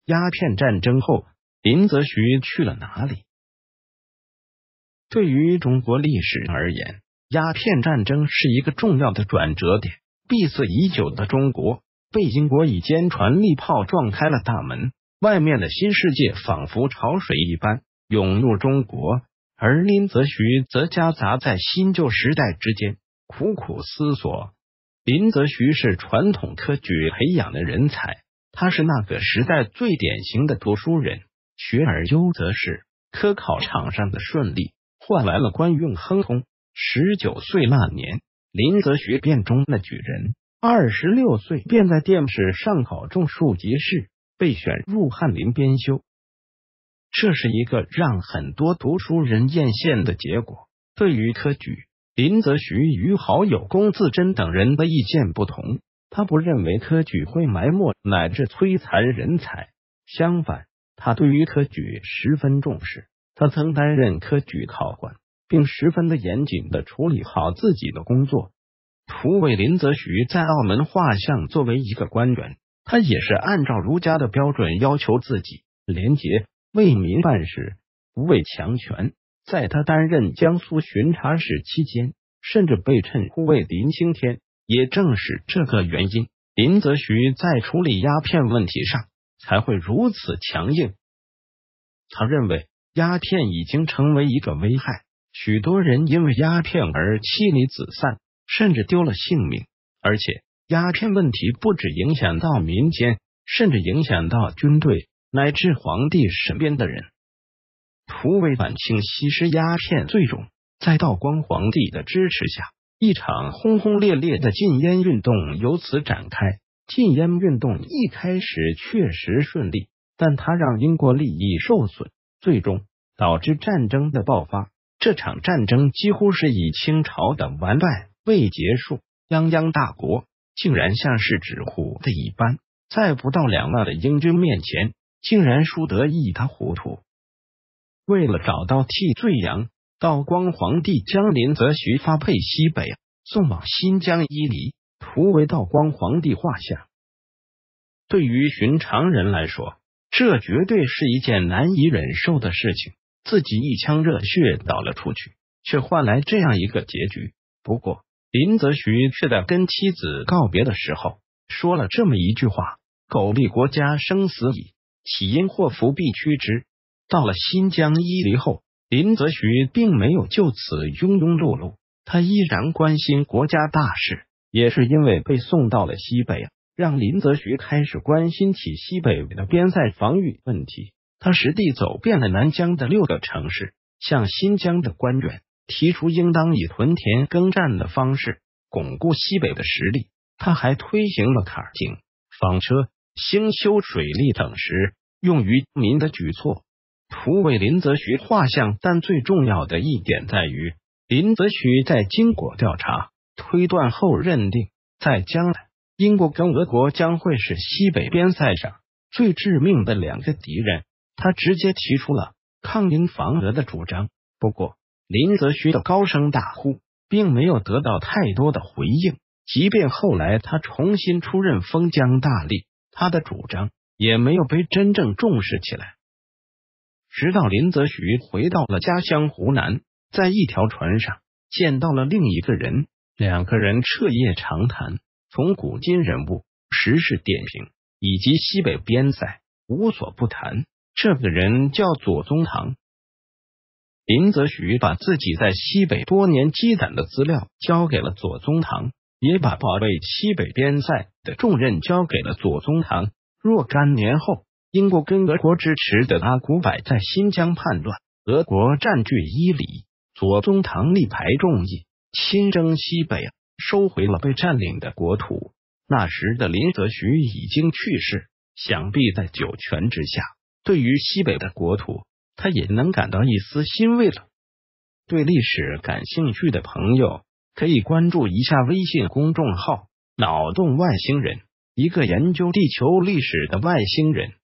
鸦片战争后，林则徐去了哪里？对于中国历史而言，鸦片战争是一个重要的转折点。闭塞已久的中国被英国以坚船利炮撞开了大门，外面的新世界仿佛潮水一般涌入中国，而林则徐则夹杂在新旧时代之间，苦苦思索。林则徐是传统科举培养的人才，他是那个时代最典型的读书人，学而优则仕，科考场上的顺利换来了官运亨通。19岁那年，林则徐便中了举人，26岁便在殿试上考中庶吉士，被选入翰林编修。这是一个让很多读书人艳羡的结果。对于科举，林则徐与好友龚自珍等人的意见不同，他不认为科举会埋没乃至摧残人才，相反，他对于科举十分重视。他曾担任科举考官，并十分的严谨的处理好自己的工作。图为林则徐在澳门画像作为一个官员，他也是按照儒家的标准要求自己廉洁，为民办事，不畏强权。在他担任江苏巡察使期间，甚至被称呼为林青天。也正是这个原因，林则徐在处理鸦片问题上才会如此强硬。他认为鸦片已经成为一个危害，许多人因为鸦片而妻离子散，甚至丢了性命。而且鸦片问题不只影响到民间，甚至影响到军队乃至皇帝身边的人。图为反清吸食鸦片罪中，在道光皇帝的支持下，一场轰轰烈烈的禁烟运动由此展开。禁烟运动一开始确实顺利，但它让英国利益受损，最终导致战争的爆发。这场战争几乎是以清朝的完败未结束，泱泱大国竟然像是纸糊的一般，在不到2万的英军面前，竟然输得一塌糊涂。为了找到替罪羊，道光皇帝将林则徐发配西北，送往新疆伊犁，图为道光皇帝画像。对于寻常人来说，这绝对是一件难以忍受的事情，自己一腔热血倒了出去，却换来这样一个结局。不过林则徐却在跟妻子告别的时候说了这么一句话：苟利国家生死以，岂因祸福避趋之。到了新疆伊犁后，林则徐并没有就此庸庸碌碌，他依然关心国家大事。也是因为被送到了西北，让林则徐开始关心起西北的边塞防御问题。他实地走遍了南疆的6个城市，向新疆的官员提出应当以屯田耕战的方式巩固西北的实力。他还推行了坎井、纺车、兴修水利等时用于民的举措。图为林则徐画像，但最重要的一点在于，林则徐在经过调查推断后认定，在将来英国跟俄国将会是西北边塞上最致命的2个敌人。他直接提出了抗英防俄的主张。不过林则徐的高声大呼并没有得到太多的回应，即便后来他重新出任封疆大吏，他的主张也没有被真正重视起来。直到林则徐回到了家乡湖南，在一条船上见到了另一个人，2个人彻夜长谈，从古今人物、时事点评以及西北边塞无所不谈。这个人叫左宗棠。林则徐把自己在西北多年积攒的资料交给了左宗棠，也把保卫西北边塞的重任交给了左宗棠。若干年后，英国跟俄国支持的阿古柏在新疆叛乱，俄国占据伊犁，左宗棠力排众议，亲征西北，收回了被占领的国土。那时的林则徐已经去世，想必在九泉之下，对于西北的国土，他也能感到一丝欣慰了。对历史感兴趣的朋友，可以关注一下微信公众号“脑洞外星人”，一个研究地球历史的外星人。